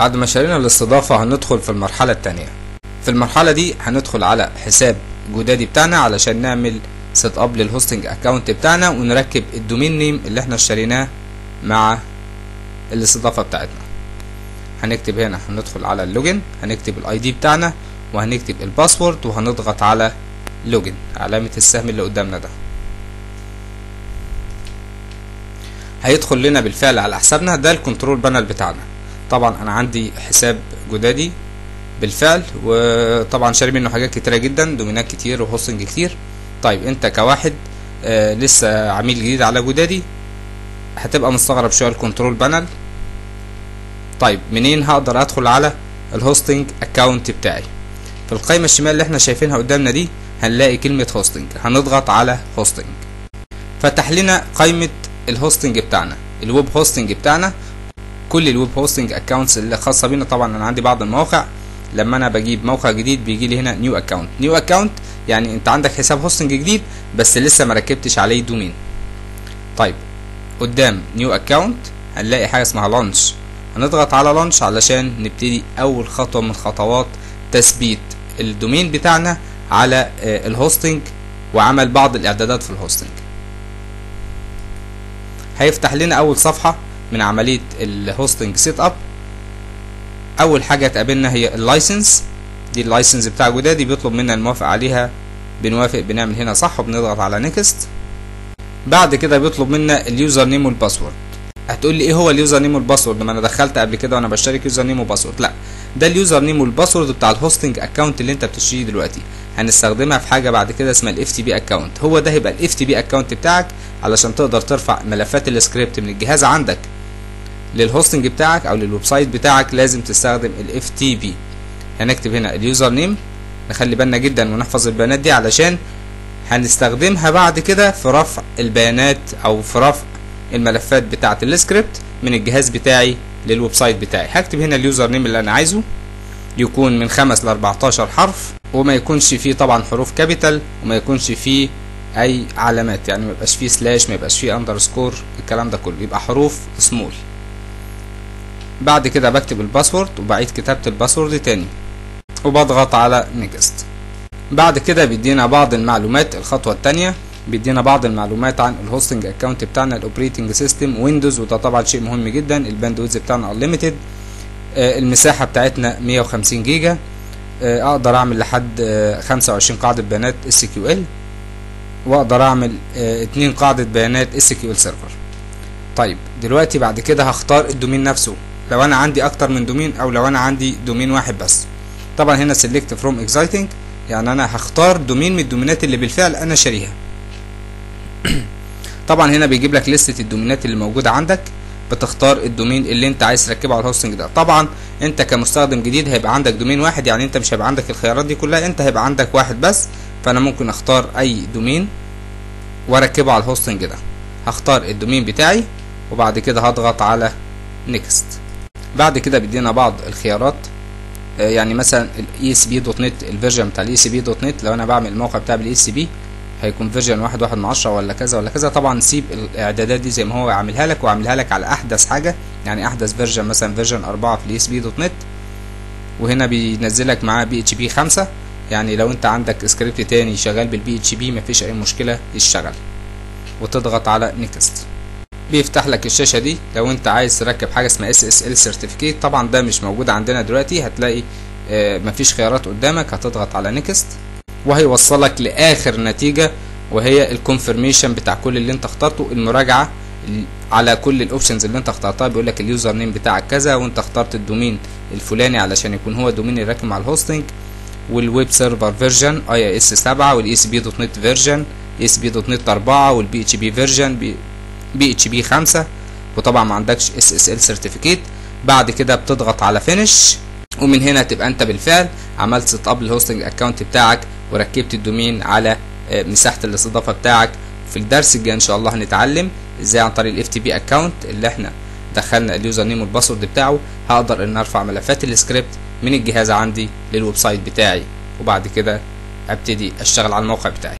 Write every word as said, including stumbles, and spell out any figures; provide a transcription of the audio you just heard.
بعد ما شارينا الاستضافة هندخل في المرحلة التانية. في المرحلة دي هندخل على حساب جودادي بتاعنا علشان نعمل سيت اب للهوستنج اكونت بتاعنا ونركب الدومين نيم اللي احنا اشتريناه مع الاستضافة بتاعتنا. هنكتب هنا، هندخل على اللوجن، هنكتب الاي دي بتاعنا وهنكتب الباسورد وهنضغط على لوجن، علامة السهم اللي قدامنا ده. هيدخل لنا بالفعل على حسابنا ده الكنترول بانل بتاعنا. طبعا انا عندي حساب جودادي بالفعل، وطبعا شاري منه حاجات كتيرة جدا، دومينات كتير وهوستنج كتير. طيب انت كواحد آه لسه عميل جديد على جودادي هتبقى مستغرب شوية الكنترول بانل. طيب منين هقدر ادخل على الهوستنج اكونت بتاعي؟ في القائمة الشمال اللي احنا شايفينها قدامنا دي هنلاقي كلمة هوستنج، هنضغط على هوستنج. فتح لنا قائمة الهوستنج بتاعنا، الويب هوستنج بتاعنا، كل الويب هوستنج اكونتس اللي خاصة بينا. طبعا انا عندي بعض المواقع لما انا بجيب موقع جديد بيجي لي هنا نيو اكونت. نيو اكونت يعني انت عندك حساب هوستنج جديد بس لسه ما ركبتش عليه دومين. طيب قدام نيو اكونت هنلاقي حاجة اسمها لانش، هنضغط على لانش علشان نبتدي اول خطوة من خطوات تثبيت الدومين بتاعنا على الهوستنج وعمل بعض الاعدادات في الهوستنج. هيفتح لنا اول صفحة من عملية الهوستنج سيت اب. اول حاجة تقابلنا هي اللايسنس، دي اللايسنس بتاع جودادي بيطلب منا الموافقة عليها، بنوافق، بنعمل هنا صح وبنضغط على نيكست. بعد كده بيطلب منا اليوزر نيم والباسورد. هتقول لي ايه هو اليوزر نيم والباسورد؟ ما انا دخلت قبل كده وانا بشترك يوزر نيم وباسورد. لا، ده اليوزر نيم والباسورد بتاع الهوستنج اكونت اللي انت بتشتريه دلوقتي. هنستخدمها في حاجه بعد كده اسمها الاف تي بي اكونت. هو ده هيبقى الاف تي بي اكونت بتاعك علشان تقدر ترفع ملفات السكريبت من الجهاز عندك للهوستنج بتاعك او للويب سايت بتاعك، لازم تستخدم الاف تي بي. هنكتب هنا اليوزر نيم، نخلي بالنا جدا ونحفظ البيانات دي علشان هنستخدمها بعد كده في رفع البيانات او في رفع الملفات بتاعه السكريبت من الجهاز بتاعي للويب سايت بتاعي. هكتب هنا اليوزر نيم اللي انا عايزه يكون من خمس ل أربعتاشر حرف، وما يكونش فيه طبعا حروف كابيتال، وما يكونش فيه اي علامات، يعني ما يبقاش فيه سلاش، ما يبقاش فيه اندرسكور، الكلام ده كله يبقى حروف سمول. بعد كده بكتب الباسورد وبعيد كتابة الباسورد تاني وبضغط على نيكست. بعد كده بيدينا بعض المعلومات. الخطوة التانية بيدينا بعض المعلومات عن الهوستنج اكونت بتاعنا، الاوبريتنج سيستم ويندوز، وده طبعا شيء مهم جدا. الباندويدث بتاعنا انليميتد، آه المساحة بتاعتنا مية وخمسين جيجا، آه اقدر اعمل لحد آه خمسة وعشرين قاعدة بيانات اس كيو ال، واقدر اعمل آه اتنين قاعدة بيانات اس كيو ال سيرفر. طيب دلوقتي بعد كده هختار الدومين نفسه، لو انا عندي اكتر من دومين او لو انا عندي دومين واحد بس. طبعا هنا سيلكت فروم اكزايتنج، يعني انا هختار دومين من الدومينات اللي بالفعل انا شاريها. طبعا هنا بيجيب لك لستة الدومينات اللي موجودة عندك، بتختار الدومين اللي انت عايز تركبه على الهوستنج ده. طبعا انت كمستخدم جديد هيبقى عندك دومين واحد، يعني انت مش هيبقى عندك الخيارات دي كلها، انت هيبقى عندك واحد بس. فانا ممكن اختار اي دومين واركبه على الهوستنج ده. هختار الدومين بتاعي وبعد كده هضغط على نيكست. بعد كده بيدينا بعض الخيارات، يعني مثلا الاي اس بي دوت نت، الفيرجن بتاع الاي اس بي دوت نت لو انا بعمل الموقع بتاعي بالاي اس بي هيكون فيرجن واحد واحد من عشرة ولا كذا ولا كذا. طبعا سيب الاعدادات دي زي ما هو عاملها لك، وعاملها لك على احدث حاجه، يعني احدث فيرجن مثلا فيرجن أربعة في الاي اس بي دوت نت. وهنا بينزلك معاه بي اتش بي خمسة، يعني لو انت عندك سكريبت تاني شغال بالبي اتش بي مفيش اي مشكله يشتغل. وتضغط على نيكست. بيفتح لك الشاشه دي لو انت عايز تركب حاجه اسمها اس اس ال سيرتيفيكيت. طبعا ده مش موجود عندنا دلوقتي، هتلاقي اه مفيش خيارات قدامك، هتضغط على نيكست وهيوصلك لاخر نتيجه وهي الكونفirmation بتاع كل اللي انت اخترته، المراجعه على كل الاوبشنز اللي انت اخترتها. بيقول لك اليوزر نيم بتاعك كذا وانت اخترت الدومين الفلاني علشان يكون هو الدومين اللي راكب مع الهوستنج، والويب سيرفر فيرجن اي اس سبعة، والاي اس بي دوت نت فيرجن اي اس بي دوت نت أربعة، والبي اتش بي فيرجن بي اتش بي خمسة، وطبعا ما عندكش اس اس ال سيرتيفيكيت. بعد كده بتضغط على فينيش، ومن هنا تبقى انت بالفعل عملت سيت اب للهوستنج اكونت بتاعك وركبت الدومين على مساحه الاستضافه بتاعك. في الدرس الجاي ان شاء الله هنتعلم ازاي عن طريق الاف تي بي اكونت اللي احنا دخلنا اليوزر نيم والباسورد بتاعه هقدر ان ارفع ملفات السكريبت من الجهاز عندي للويب سايت بتاعي، وبعد كده ابتدي اشتغل على الموقع بتاعي.